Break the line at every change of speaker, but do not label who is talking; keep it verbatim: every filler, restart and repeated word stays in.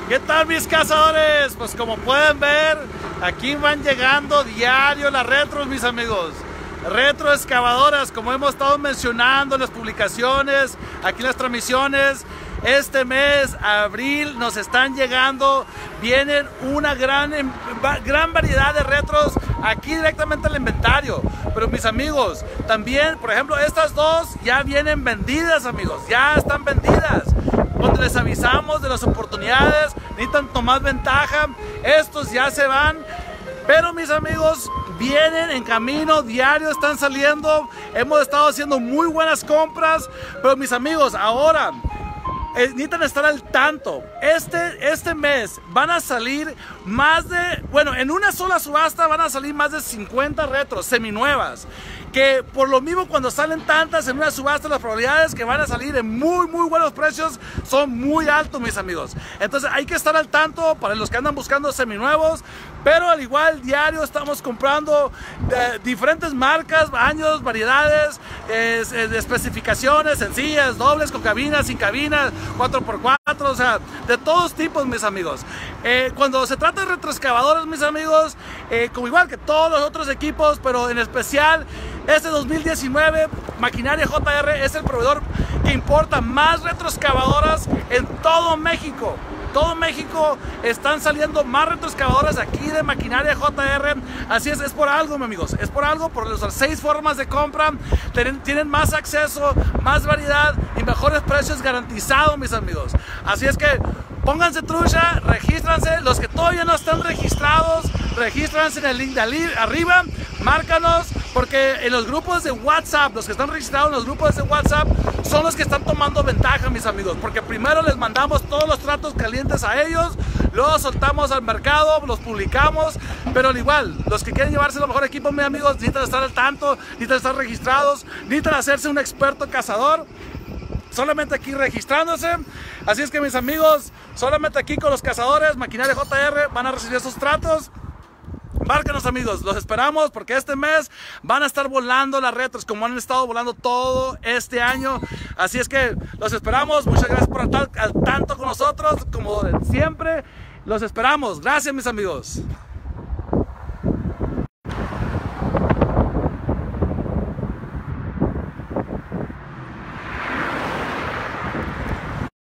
¿Qué tal, mis cazadores? Pues como pueden ver, aquí van llegando diario las retros, mis amigos. Retro excavadoras, como hemos estado mencionando en las publicaciones, aquí en las transmisiones. Este mes, abril, nos están llegando, vienen una gran, gran variedad de retros aquí directamente al inventario. Pero mis amigos, también, por ejemplo, estas dos ya vienen vendidas, amigos, ya están vendidas. Cuando les avisamos de las oportunidades, necesitan tomar ventaja, estos ya se van. Pero mis amigos, vienen en camino, diario están saliendo. Hemos estado haciendo muy buenas compras. Pero mis amigos, ahora eh, necesitan estar al tanto. Este, este mes van a salir más de, bueno, en una sola subasta van a salir más de cincuenta retros seminuevas. Que por lo mismo, cuando salen tantas en una subasta, las probabilidades que van a salir en muy muy buenos precios son muy altos, mis amigos. Entonces hay que estar al tanto para los que andan buscando seminuevos. Pero al igual, diario estamos comprando de diferentes marcas, años, variedades, eh, de especificaciones sencillas, dobles, con cabinas, sin cabinas, cuatro por cuatro, o sea, de todos tipos, mis amigos. Eh, cuando se trata de retroexcavadores, mis amigos, eh, como igual que todos los otros equipos, pero en especial este dos mil diecinueve, Maquinaria J R es el proveedor que importa más retroexcavadoras en todo México. Todo México están saliendo más retroexcavadoras aquí de Maquinaria J R. Así es, es por algo, mis amigos. Es por algo, por las seis formas de compra. Tienen, tienen más acceso, más variedad y mejores precios garantizados, mis amigos. Así es que pónganse trucha, regístranse. Los que todavía no están registrados, regístranse en el link de arriba. Márcanos, porque en los grupos de WhatsApp, los que están registrados en los grupos de WhatsApp son los que están tomando ventaja, mis amigos, porque primero les mandamos todos los tratos calientes a ellos, luego soltamos al mercado, los publicamos. Pero al igual, los que quieren llevarse lo mejor equipo, mis amigos, necesitan estar al tanto, necesitan estar registrados, necesitan hacerse un experto cazador, solamente aquí registrándose. Así es que, mis amigos, solamente aquí con los cazadores Maquinaria J R van a recibir esos tratos. Márcanos, amigos, los esperamos, porque este mes van a estar volando las retros como han estado volando todo este año. Así es que los esperamos. Muchas gracias por estar al tanto con nosotros, como siempre. Los esperamos. Gracias, mis amigos.